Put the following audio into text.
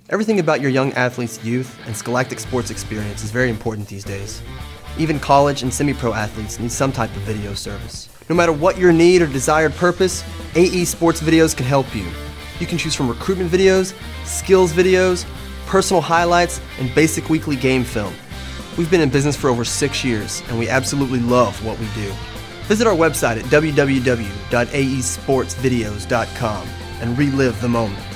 Everything about your young athlete's youth and Scholastic sports experience is very important these days. Even college and semi-pro athletes need some type of video service. No matter what your need or desired purpose, AE Sports Videos can help you. You can choose from recruitment videos, skills videos, personal highlights, and basic weekly game film. We've been in business for over 6 years, and we absolutely love what we do. Visit our website at www.aesportsvideos.com and relive the moment.